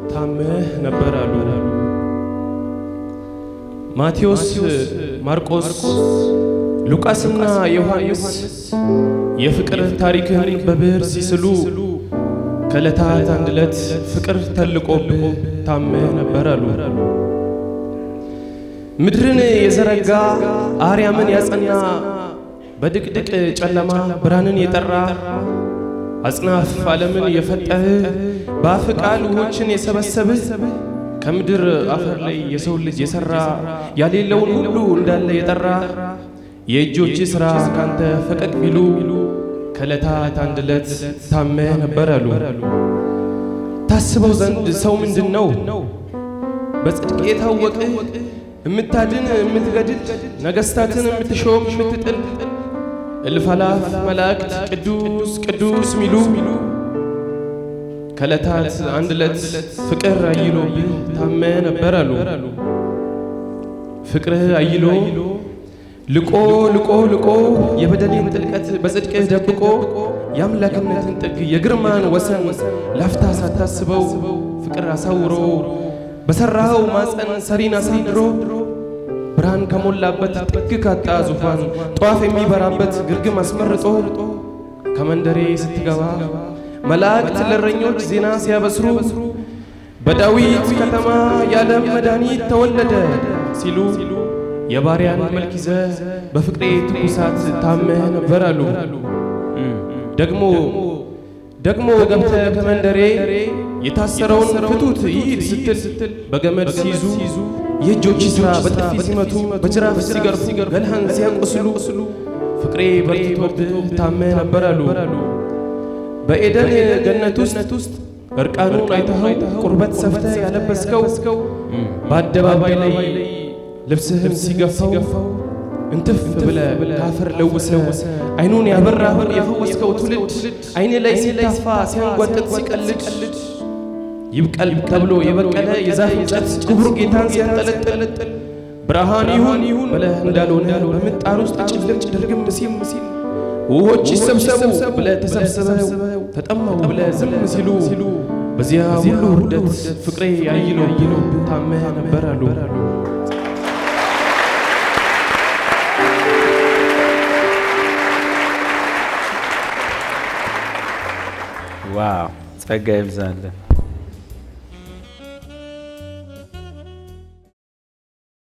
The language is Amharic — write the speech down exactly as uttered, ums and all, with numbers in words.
ታመህ ነበር አሉ። ማቴዎስ ማርቆስ ሉቃስና ዮሐንስ የፍቅር ታሪክን በብር ሲስሉ ከለታት አንድ ለት ፍቅር ተልቆብህ ታመህ ነበር አሉ። ምድርን የዘረጋ አርያምን ያጸና በድቅድቅ ጨለማ ብርሃንን የጠራ አጽናፍ ዓለምን የፈጠረ በአፍቃል ውሆችን የሰበሰበ ከምድር አፈር ላይ የሰው ልጅ የሰራ ያሌለውን ሁሉ እንዳለ የጠራ የእጆች ሥራ ካንተ ፈቀቅ ቢሉ ከለታት አንድ ለት ታመህ ነበር አሉ። ታስበው ዘንድ ሰው ምንድነው በጽድቅ የታወቀ እምታድን እምትገድል ነገስታትን እምትሾም እምትጥል እልፍ አላፍ መላእክት ቅዱስ ቅዱስ ሚሉ ከለታት አንድ ለት ፍቅር አይሎ ታመህ ነበር አሉ። ፍቅርህ አይሎ ልቆ ልቆ ልቆ የበደሌን ጥልቀት በጽድቅህ ደብቆ ያምላክነትን ጥግ የግርማን ወሰን ላፍታ ሳታስበው ፍቅር አሳውሮ በሰራው ማፀን ሰሪን አሳድሮ ብርሃን ከሞላበት ጥግ ካጣ ዙፋን ጧፍ የሚበራበት ግርግም አስመርጦ ከመንደሬ ስትገባ መላእክት ለረኞች ዜና ሲያበስሩ በዳዊት ከተማ የዓለም መድኃኒት ተወለደ ሲሉ የባሪያን መልክ ይዘህ በፍቅሬ ትኩሳት ታመህ ነበር አሉ። ደግሞ ደግሞ ገብተህ ከመንደሬ የታሰረውን ፍቱት ይሂድ ስትል በገመድ ሲይዙ የእጆች ሥራ በጥፊ ሲመቱ በጅራፍ ሲገርፉ ገላህን ሲያቆስሉ ፍቅሬ በርትቶብህ ታመህ ነበር አሉ። በኤደን ገነት ውስጥ እርቃኑን አይተኸው ቁርበት ሰፍተህ ያለበስከው በአደባባይ ላይ ልብስህን ሲገፋው እንትፍ ብለህ ካፈር ለውሰው አይኑን ያበራው የፈወስከው ትውልድ አይኔ ላይ ሲታፋ ሲያንጓጥጥ ሲቀልድ ይብቀል ተብሎ የበቀለ የዛፍ እንጨት ክቡር ጌታን ሲያንጠለጥል ብርሃን ይሁን ብለህ እንዳልሆነ በምጣር ውስጥ ጭልም ድርግም ሲል ውሆች ይሰብሰቡ ብለህ ተሰብስበው ተጠማው ብለህ ዝም ሲሉ በዚያ ሁሉ ውርደት ፍቅሬ አይሎ ታመህ ነበር አሉ። ዋው ጸጋ ይብዛልን።